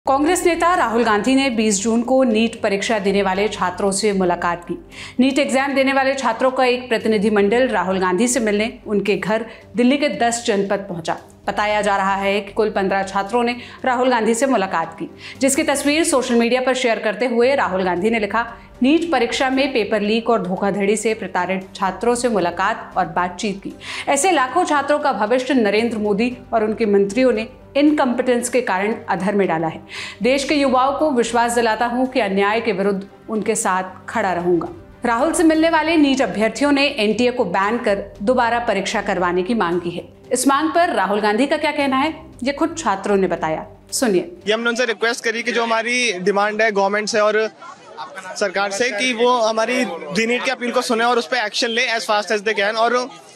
कांग्रेस नेता राहुल गांधी ने 20 जून को नीट परीक्षा देने वाले छात्रों से मुलाकात की। नीट एग्जाम देने वाले छात्रों का एक प्रतिनिधिमंडल राहुल गांधी से मिलने उनके घर दिल्ली के 10 जनपद पहुंचा। बताया जा रहा है कि कुल 15 छात्रों ने राहुल गांधी से मुलाकात की, जिसकी तस्वीर सोशल मीडिया पर शेयर करते हुए राहुल गांधी ने लिखा, नीट परीक्षा में पेपर लीक और धोखाधड़ी से प्रताड़ित छात्रों से मुलाकात और बातचीत की। ऐसे लाखों छात्रों का भविष्य नरेंद्र मोदी और उनके मंत्रियों ने इनकम्पिटेंस के कारण अधर में डाला है। देश के युवाओं को विश्वास दिलाता हूं कि अन्याय के विरुद्ध उनके साथ खड़ा रहूंगा। राहुल से मिलने वाले नीट अभ्यर्थियों ने एनटीए को बैन कर दोबारा परीक्षा करवाने की मांग की है। इस मांग पर राहुल गांधी का क्या कहना है, ये खुद छात्रों ने बताया, सुनिए। ये हमने उनसे रिक्वेस्ट करी कि जो हमारी डिमांड है गवर्नमेंट से और सरकार से कि वो हमारी नीट की अपील को सुने और उस पर एक्शन ले as fast as they can. और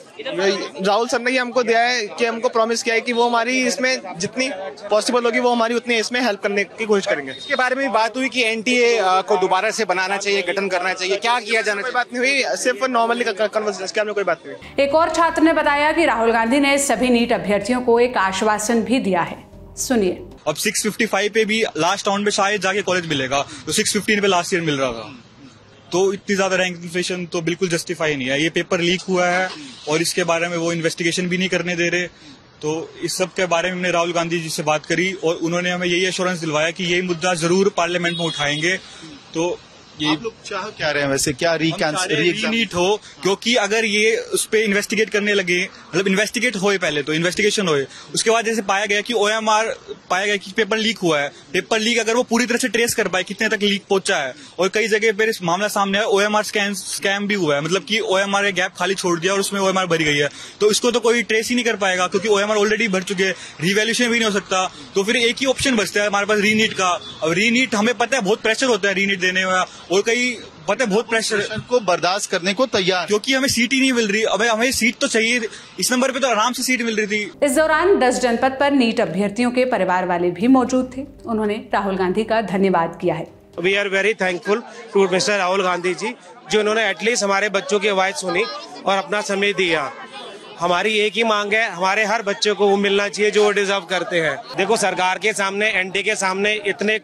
राहुल सर ने ये हमको दिया है कि हमको प्रॉमिस किया है कि वो हमारी इसमें जितनी पॉसिबल होगी वो हमारी उतनी इसमें हेल्प करने की कोशिश करेंगे। इसके बारे में बात हुई कि एनटीए को दोबारा से बनाना चाहिए, गठन करना चाहिए, क्या किया जाना चाहिए? बात नहीं हुई, सिर्फ नॉर्मली कन्वर्सेशन के, हमने कोई बात नहीं हुई। एक और छात्र ने बताया कि राहुल गांधी ने सभी नीट अभ्यर्थियों को एक आश्वासन भी दिया है, सुनिए। अब 655 पे भी लास्ट राउंड में शायद जाके कॉलेज मिलेगा, तो 615 पे लास्ट ईयर मिल रहा था। तो इतनी ज्यादा रैंक इन्फ्लेशन तो बिल्कुल जस्टिफाई नहीं है। ये पेपर लीक हुआ है और इसके बारे में वो इन्वेस्टिगेशन भी नहीं करने दे रहे। तो इस सब के बारे में हमने राहुल गांधी जी से बात करी और उन्होंने हमें यही एश्योरेंस दिलवाया कि यही मुद्दा जरूर पार्लियामेंट में उठाएंगे। तो ये आप लोग चाह क्या रहे हैं वैसे, क्या रीनीट हो? क्योंकि अगर ये उस पर इन्वेस्टिगेट करने लगे, मतलब इन्वेस्टिगेट होए, पहले तो इन्वेस्टिगेशन होए, उसके बाद जैसे पाया गया कि ओएमआर पाया गया कि पेपर लीक हुआ है। पेपर लीक अगर वो पूरी तरह से ट्रेस कर पाए कितने तक लीक पहुंचा है, और कई जगह पर इस मामला सामने है, ओएमआर स्कैम भी हुआ है, मतलब कि ओएमआर गैप खाली छोड़ दिया और उसमें ओएमआर भरी गई है, तो इसको तो कोई ट्रेस ही नहीं कर पाएगा क्योंकि ओएमआर ऑलरेडी भर चुके हैं, रिवैल्यूएशन भी नहीं हो सकता। तो फिर एक ही ऑप्शन बचता है हमारे पास, रीनीट का। अब रीनीट हमें पता है बहुत प्रेशर होता है रीनीट देने में, और कई पता है बहुत प्रेशर को बर्दाश्त करने को तैयार, क्योंकि हमें सीट ही नहीं मिल रही। अब हमें सीट तो चाहिए, इस नंबर पे तो आराम से सीट मिल रही थी। इस दौरान 10 जनपद पर नीट अभ्यर्थियों के परिवार वाले भी मौजूद थे। उन्होंने राहुल गांधी का धन्यवाद किया है। We are very thankful to mister Rahul Gandhi ji, जो उन्होंने एटलीस्ट हमारे बच्चों की आवाज सुनी और अपना समय दिया। हमारी एक ही मांग है, हमारे हर बच्चे को वो मिलना चाहिए जो वो डिजर्व करते हैं। देखो, सरकार के सामने, एनडीए के सामने इतने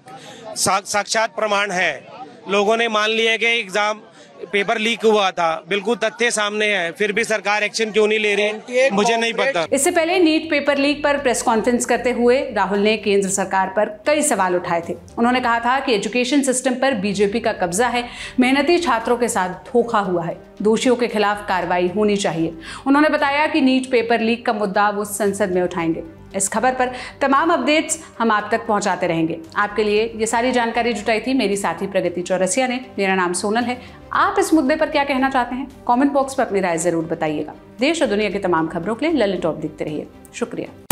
साक्षात प्रमाण है। लोगों ने मान लिया कि एग्जाम पेपर लीक हुआ था, बिल्कुल तथ्य सामने है, फिर भी सरकार एक्शन क्यों नहीं ले रही, मुझे नहीं पता। इससे पहले नीट पेपर लीक पर प्रेस कॉन्फ्रेंस करते हुए राहुल ने केंद्र सरकार पर कई सवाल उठाए थे। उन्होंने कहा था कि एजुकेशन सिस्टम पर बीजेपी का कब्जा है, मेहनती छात्रों के साथ धोखा हुआ है, दोषियों के खिलाफ कार्रवाई होनी चाहिए। उन्होंने बताया कि नीट पेपर लीक का मुद्दा वो संसद में उठाएंगे। इस खबर पर तमाम अपडेट्स हम आप तक पहुंचाते रहेंगे। आपके लिए ये सारी जानकारी जुटाई थी मेरी साथी प्रगति चौरसिया ने। मेरा नाम सोनल है। आप इस मुद्दे पर क्या कहना चाहते हैं, कमेंट बॉक्स पर अपनी राय जरूर बताइएगा। देश और दुनिया की तमाम खबरों के लिए ललित टॉप देखते रहिए। शुक्रिया।